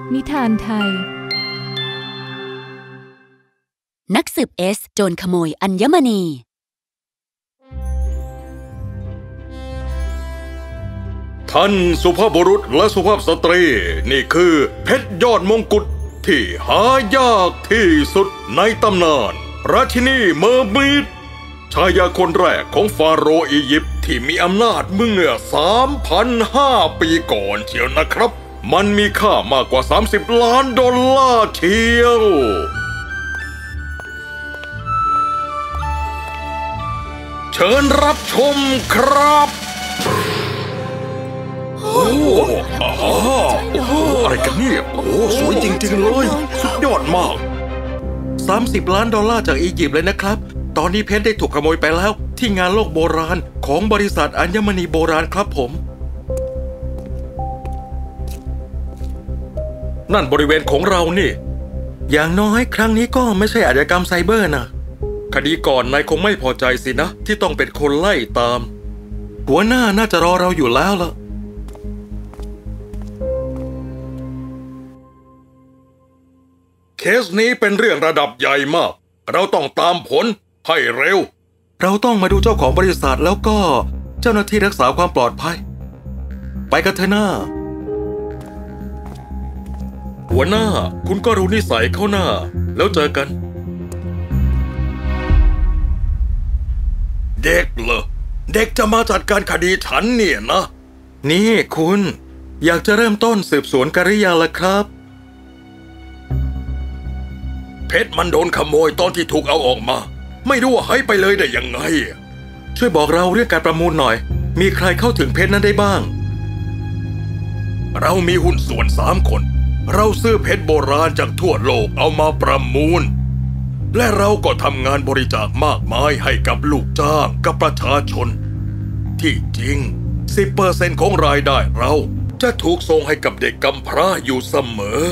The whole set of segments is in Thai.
นิทานไทยนักสืบเอสโจรขโมยอัญมณีท่านสุภาพบุรุษและสุภาพสตรีนี่คือเพชรยอดมงกุฎที่หายากที่สุดในตำนานราชินีเมอร์มีดชายาคนแรกของฟาโรห์อียิปต์ที่มีอำนาจเมื่อ 3,500 ปีก่อนเชียวนะครับมันมีค่ามากกว่า$30 ล้านเชียวเชิญรับชมครับโอ้อะไรกันเนี่ยโอ้สวยจริงๆเลยสุดยอดมาก$30 ล้านจากอียิปต์เลยนะครับตอนนี้เพชรได้ถูกขโมยไปแล้วที่งานโลกโบราณของบริษัทอัญมณีโบราณครับผมนั่นบริเวณของเรานี่อย่างน้อยครั้งนี้ก็ไม่ใช่อาชญากรรมไซเบอร์นะคดีก่อนนายคงไม่พอใจสินะที่ต้องเป็นคนไล่ตามหัวหน้าน่าจะรอเราอยู่แล้วล่ะเคสนี้เป็นเรื่องระดับใหญ่มากเราต้องตามผลให้เร็วเราต้องมาดูเจ้าของบริษัทแล้วก็เจ้าหน้าที่รักษาความปลอดภัยไปกันเถอะหน้าหัวหน้าคุณก็รู้นิสัยเขาหน้าแล้วเจอกันเด็กเหรอเด็กจะมาจัดการคดีฉันเนี่ยนะนี่คุณอยากจะเริ่มต้นสืบสวนกันหรือยังล่ะครับเพชรมันโดนขโมยตอนที่ถูกเอาออกมาไม่รู้ว่าหายไปเลยได้ยังไงช่วยบอกเราเรื่องการประมูลหน่อยมีใครเข้าถึงเพชรนั้นได้บ้างเรามีหุ้นส่วน3 คนเราซื้อเพชรโบราณจากทั่วโลกเอามาประมูลและเราก็ทำงานบริจาคมากมายให้กับลูกจ้างกับประชาชนที่จริง 10% ของรายได้เราจะถูกส่งให้กับเด็กกำพร้าอยู่เสมอ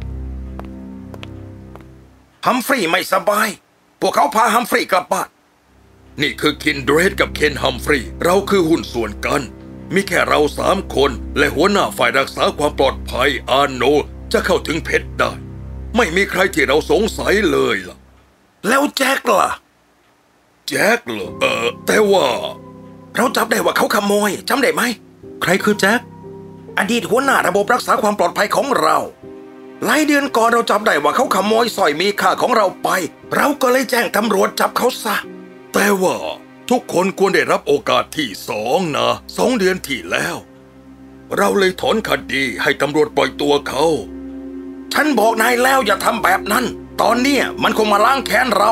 ฮัมฟรีย์ไม่สบายพวกเขาพาฮัมฟรีย์กลับบ้านนี่คือคินเดรดกับเคนฮัมฟรีย์เราคือหุ้นส่วนกันมีแค่เรา3 คนและหัวหน้าฝ่ายรักษาความปลอดภัยอาโนจะเข้าถึงเพชรได้ไม่มีใครที่เราสงสัยเลยล่ะแล้วแจ็คล่ะแจ็คเหรอแต่ว่าเราจับได้ว่าเขาขโมยจำได้ไหมใครคือแจ็คอดีตหัวหน้าระบบรักษาความปลอดภัยของเราหลายเดือนก่อนเราจับได้ว่าเขาขโมยสร้อยมีค่าของเราไปเราก็เลยแจ้งตำรวจจับเขาซะแต่ว่าทุกคนควรได้รับโอกาสที่2นะ2 เดือนที่แล้วเราเลยถอนคดีให้ตำรวจปล่อยตัวเขาฉันบอกนายแล้วอย่าทำแบบนั้นตอนนี้มันคงมาล้างแค้นเรา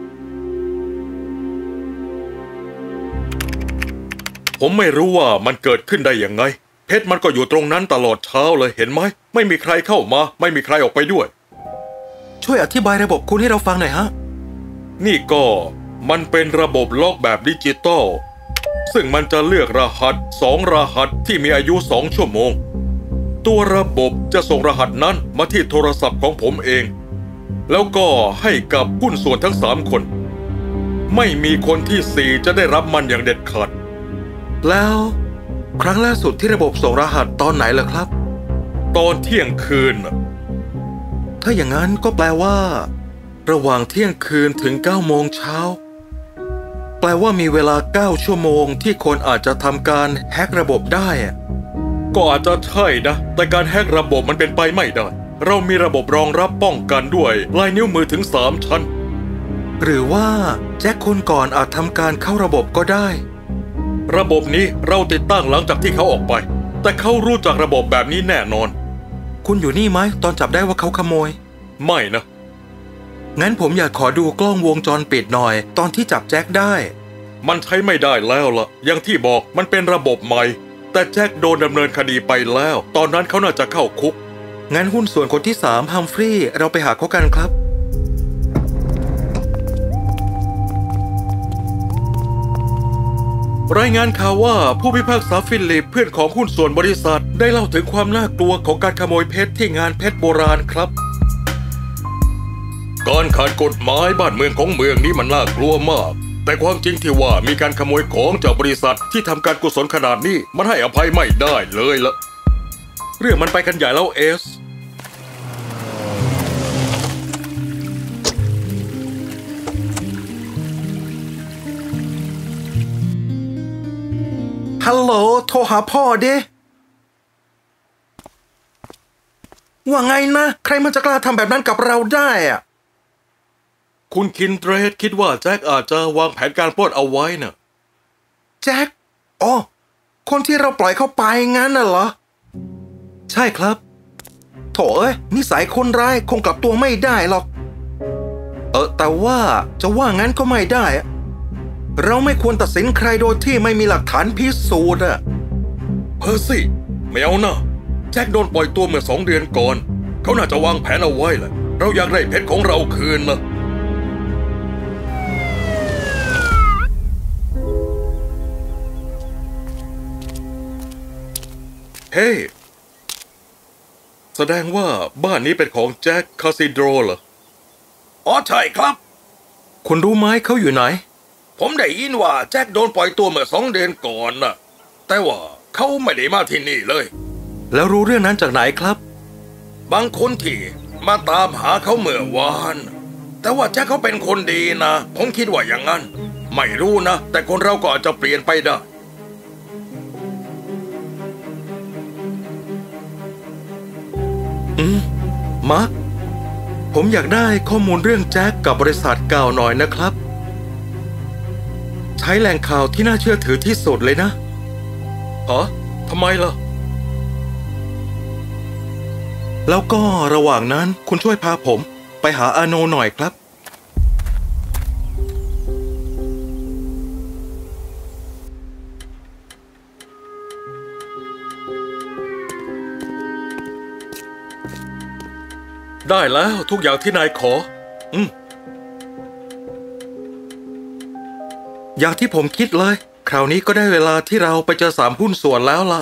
ผมไม่รู้ว่ามันเกิดขึ้นได้ยังไงเพชรมันก็อยู่ตรงนั้นตลอดเช้าเลยเห็นไหมไม่มีใครเข้ามาไม่มีใครออกไปด้วยช่วยอธิบายระบบคุณให้เราฟังหน่อยฮะนี่ก็มันเป็นระบบล็อกแบบดิจิตอลซึ่งมันจะเลือกรหัส2 รหัสที่มีอายุ2 ชั่วโมงตัวระบบจะส่งรหัสนั้นมาที่โทรศัพท์ของผมเองแล้วก็ให้กับหุ้นส่วนทั้ง3 คนไม่มีคนที่4จะได้รับมันอย่างเด็ดขาดแล้วครั้งล่าสุดที่ระบบส่งรหัสตอนไหนล่ะครับตอนเที่ยงคืนถ้าอย่างนั้นก็แปลว่าระหว่างเที่ยงคืนถึง9 โมงเช้าแปลว่ามีเวลา9 ชั่วโมงที่คนอาจจะทำการแฮกระบบได้ก็อาจจะใช่นะแต่การแฮกระบบมันเป็นไปไม่ได้เรามีระบบรองรับป้องกันด้วยลายนิ้วมือถึง3 ชั้นหรือว่าแจ็คคนก่อนอาจทำการเข้าระบบก็ได้ระบบนี้เราติดตั้งหลังจากที่เขาออกไปแต่เขารู้จักระบบแบบนี้แน่นอนคุณอยู่นี่ไหมตอนจับได้ว่าเขาขโมยไม่นะงั้นผมอยากขอดูกล้องวงจรปิดหน่อยตอนที่จับแจ็คได้มันใช้ไม่ได้แล้วล่ะอย่างที่บอกมันเป็นระบบใหม่แต่แจ็คโดนดำเนินคดีไปแล้วตอนนั้นเขาน่าจะเข้าคุกงั้นหุ้นส่วนคนที่3ฮัมฟรีย์เราไปหาเขากันครับรายงานข่าวว่าผู้พิพากษาฟิลิปเพื่อนของหุ้นส่วนบริษัทได้เล่าถึงความน่ากลัวของการขโมยเพชรที่งานเพชรโบราณครับการขาดกฎหมายบ้านเมืองของเมืองนี้มันน่ากลัวมากแต่ความจริงที่ว่ามีการขโมยของจากบริษัทที่ทำการกุศลขนาดนี้มันให้อภัยไม่ได้เลยละเรื่องมันไปกันใหญ่แล้วเอสฮัลโหลโทรหาพ่อเด้ว่าไงนะใครมันจะกล้าทำแบบนั้นกับเราได้อะคุณคินเดรดคิดว่าแจ็คอาจจะวางแผนการปล้นเอาไว้น่ะแจ็คอ๋อคนที่เราปล่อยเข้าไปงั้นน่ะเหรอใช่ครับโถเอ้ยนิสัยคนร้ายคงกลับตัวไม่ได้หรอกแต่ว่าจะว่างั้นก็ไม่ได้เราไม่ควรตัดสินใครโดยที่ไม่มีหลักฐานพิสูจน์อะเพอร์ซี่ไม่เอานะแจ็คโดนปล่อยตัวเมื่อ2 เดือนก่อนเขาน่าจะวางแผนเอาไว้แหละเราอยากได้เพชรของเราคืนนะเฮ้แสดงว่าบ้านนี้เป็นของแจ็คคาซิโดรเหรออ๋อใช่ครับคุณรู้ไหมเขาอยู่ไหนผมได้ยินว่าแจ็คโดนปล่อยตัวเมื่อ2 เดือนก่อนน่ะแต่ว่าเขาไม่ได้มาที่นี่เลยแล้วรู้เรื่องนั้นจากไหนครับบางคนที่มาตามหาเขาเมื่อวานแต่ว่าแจ็คเขาเป็นคนดีนะผมคิดว่าอย่างนั้นไม่รู้นะแต่คนเราก็อาจจะเปลี่ยนไปได้มาร์คผมอยากได้ข้อมูลเรื่องแจ็คกับบริษัทเก่าหน่อยนะครับใช้แหล่งข่าวที่น่าเชื่อถือที่สุดเลยนะทำไมล่ะแล้วก็ระหว่างนั้นคุณช่วยพาผมไปหาอาโนหน่อยครับได้แล้วทุกอย่างที่นายขออย่างที่ผมคิดเลยคราวนี้ก็ได้เวลาที่เราไปเจอ3 หุ้นส่วนแล้วล่ะ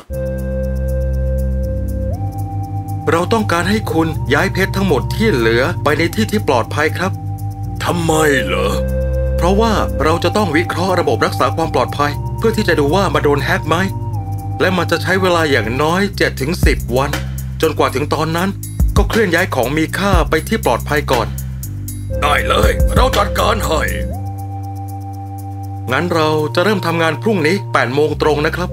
เราต้องการให้คุณย้ายเพชรทั้งหมดที่เหลือไปในที่ที่ปลอดภัยครับทำไมเหรอเพราะว่าเราจะต้องวิเคราะห์ระบบรักษาความปลอดภัยเพื่อที่จะดูว่ามาโดนแฮกไหมและมันจะใช้เวลาอย่างน้อย 7-10 วันจนกว่าถึงตอนนั้นก็เคลื่อนย้ายของมีค่าไปที่ปลอดภัยก่อนได้เลยเราจัดการให้งั้นเราจะเริ่มทำงานพรุ่งนี้ 8 โมงตรงนะครับ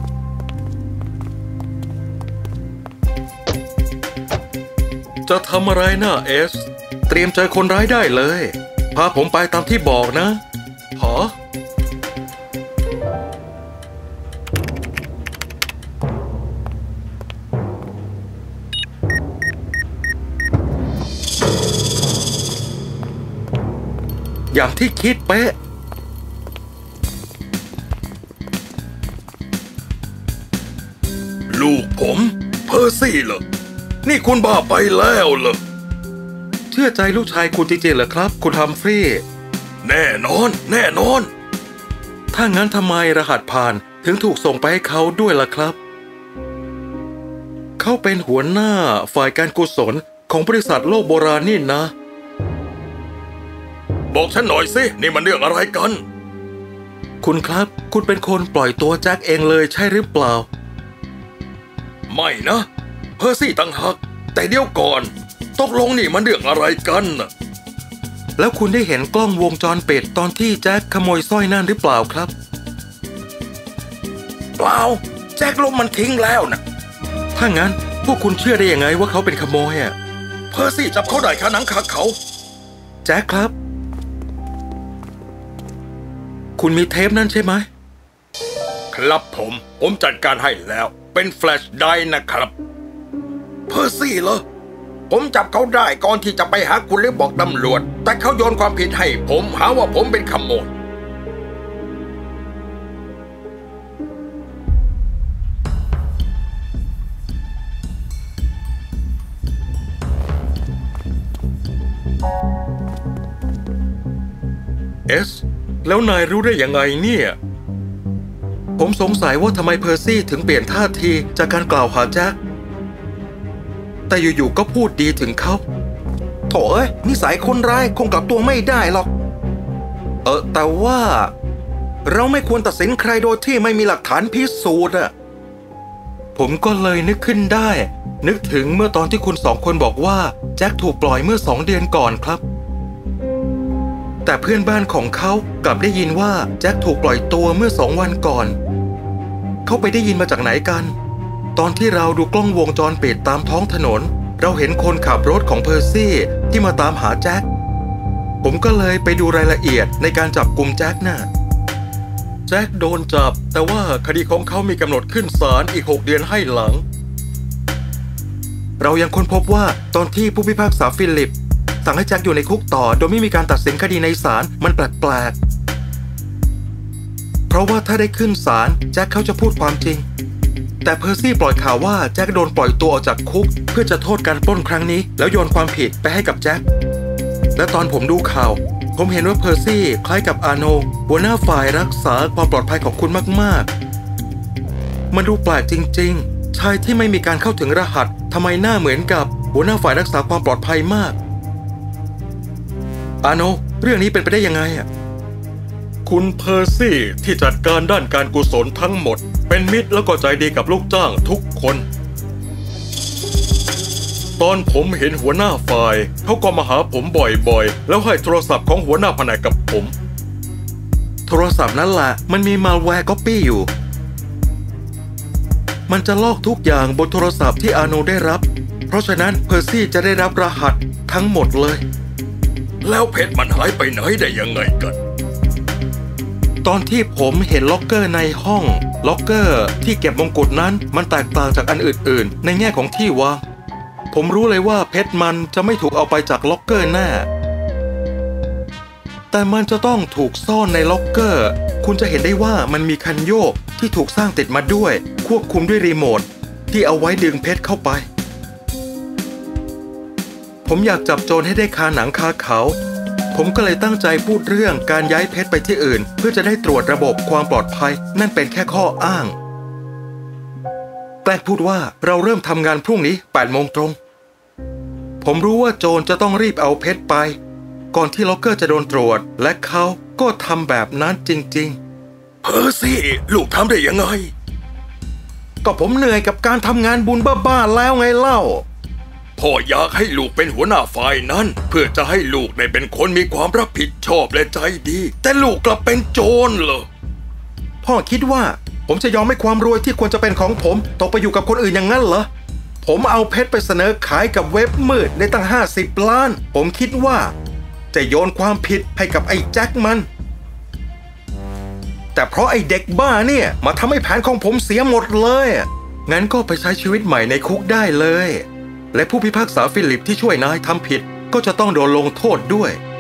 จะทำอะไรนะเอสเตรียมเจอคนร้ายได้เลยพาผมไปตามที่บอกนะอย่างที่คิดเป๊ะลูกผมเพอร์ซี่เหรอนี่คุณบ้าไปแล้วเหรอเชื่อใจลูกชายคุณจริงๆเหรอครับคุณฮัมฟรีย์แน่นอนถ้างั้นทำไมรหัสผ่านถึงถูกส่งไปให้เขาด้วยล่ะครับเขาเป็นหัวหน้าฝ่ายการกุศลของบริษัทโลกโบราณนี่นะบอกฉันหน่อยสินี่มันเรื่องอะไรกันคุณครับคุณเป็นคนปล่อยตัวแจ็คเองเลยใช่หรือเปล่าไม่นะเพอร์ซี่ต่างหากแต่เดี๋ยวก่อนตกลงนี่มันเรื่องอะไรกันแล้วคุณได้เห็นกล้องวงจรปิดตอนที่แจ็คขโมยสร้อยนั่นหรือเปล่าครับเปล่าแจ็คลบมันทิ้งแล้วนะถ้างั้นพวกคุณเชื่อได้ยังไงว่าเขาเป็นขโมยเพอร์ซี่จับเขาได้คาหนังคาเขาแจ็คครับคุณมีเทปนั่นใช่ไหมครับผมจัดการให้แล้วเป็นแฟลชไดร์นะครับเพอร์ซี่เหรอผมจับเขาได้ก่อนที่จะไปหาคุณและบอกตำรวจแต่เขาโยนความผิดให้ผมหาว่าผมเป็นขโมยแล้วนายรู้ได้ยังไงเนี่ยผมสงสัยว่าทำไมเพอร์ซี่ถึงเปลี่ยนท่าทีจากการกล่าวหาแจ็คแต่อยู่ๆก็พูดดีถึงเขาโถเอ้ยนิสัยคนร้ายคงกลับตัวไม่ได้หรอกแต่ว่าเราไม่ควรตัดสินใครโดยที่ไม่มีหลักฐานพิสูจน์ผมก็เลยนึกขึ้นได้นึกถึงเมื่อตอนที่คุณ2 คนบอกว่าแจ็คถูกปล่อยเมื่อ2 เดือนก่อนครับแต่เพื่อนบ้านของเขากลับได้ยินว่าแจ็คถูกปล่อยตัวเมื่อ2 วันก่อนเขเขาไปได้ยินมาจากไหนกัน ตอนที่เราดูกล้องวงจรปิดตามท้องถนนเราเห็นคนขับรถของเพอร์ซี่ที่มาตามหาแจ็คผมก็เลยไปดูรายละเอียดในการจับกุมแจ็คน่ะแจ็คโดนจับแต่ว่าคดีของเขามีกำหนดขึ้นศาลอีก6 เดือนให้หลังเรายังค้นพบว่าตอนที่ผู้พิพากษาฟิลิปสั่งให้แจ็คอยู่ในคุกต่อโดยไม่มีการตัดสินคดีในศาลมันแปลกๆเพราะว่าถ้าได้ขึ้นศาลแจ็คเขาจะพูดความจริงแต่เพอร์ซี่ปล่อยข่าวว่าแจ็คโดนปล่อยตัวออกจากคุกเพื่อจะโทษการปล้นครั้งนี้แล้วโยนความผิดไปให้กับแจ็คและตอนผมดูข่าวผมเห็นว่าเพอร์ซี่คล้ายกับอาโนหัวหน้าฝ่ายรักษาความปลอดภัยของคุณมากๆมันดูแปลกจริงๆชายที่ไม่มีการเข้าถึงรหัสทำไมหน้าเหมือนกับหัวหน้าฝ่ายรักษาความปลอดภัยมากอาโนเรื่องนี้เป็นไปได้ยังไงอ่ะคุณเพอร์ซี่ที่จัดการด้านการกุศลทั้งหมดเป็นมิตรแล้วก็ใจดีกับลูกจ้างทุกคนตอนผมเห็นหัวหน้าฝ่ายเขาก็มาหาผมบ่อยๆแล้วให้โทรศัพท์ของหัวหน้าแผนกกับผมโทรศัพท์นั้นแหละมันมีมัลแวร์ก๊อปปี้อยู่มันจะลอกทุกอย่างบนโทรศัพท์ที่อาโนได้รับเพราะฉะนั้นเพอร์ซี่จะได้รับรหัสทั้งหมดเลยแล้วเพชรมันหายไปไหนได้ยังไงกันตอนที่ผมเห็นล็อกเกอร์ในห้องล็อกเกอร์ที่เก็บมงกุฎนั้นมันแตกต่างจากอันอื่นๆในแง่ของที่วางผมรู้เลยว่าเพชรมันจะไม่ถูกเอาไปจากล็อกเกอร์แน่แต่มันจะต้องถูกซ่อนในล็อกเกอร์คุณจะเห็นได้ว่ามันมีคันโยกที่ถูกสร้างติดมาด้วยควบคุมด้วยรีโมทที่เอาไว้ดึงเพชรเข้าไปผมอยากจับโจรให้ได้คาหนังคาเขาผมก็เลยตั้งใจพูดเรื่องการย้ายเพชรไปที่อื่นเพื่อจะได้ตรวจระบบความปลอดภัยนั่นเป็นแค่ข้ออ้างแกล้งพูดว่าเราเริ่มทำงานพรุ่งนี้ 8 โมงตรงผมรู้ว่าโจรจะต้องรีบเอาเพชรไปก่อนที่ล็อกเกอร์จะโดนตรวจและเขาก็ทำแบบนั้นจริงๆเพอร์ซี่ลูกทำได้ยังไงก็ผมเหนื่อยกับการทำงานบุญบ้าๆแล้วไงเล่าพ่ออยากให้ลูกเป็นหัวหน้าฝ่ายนั้นเพื่อจะให้ลูกได้เป็นคนมีความรับผิดชอบและใจดีแต่ลูกกลับเป็นโจรเหรอพ่อคิดว่าผมจะยอมให้ความรวยที่ควรจะเป็นของผมตกไปอยู่กับคนอื่นอย่างนั้นเหรอผมเอาเพชรไปเสนอขายกับเว็บมืดได้ตั้ง50 ล้านผมคิดว่าจะโยนความผิดให้กับไอ้แจ็คมันแต่เพราะไอ้เด็กบ้าเนี่ยมาทำให้แผนของผมเสียหมดเลยงั้นก็ไปใช้ชีวิตใหม่ในคุกได้เลยและผู้พิพากษาฟิลิปที่ช่วยนายทำผิดก็จะต้องโดนลงโทษด้วย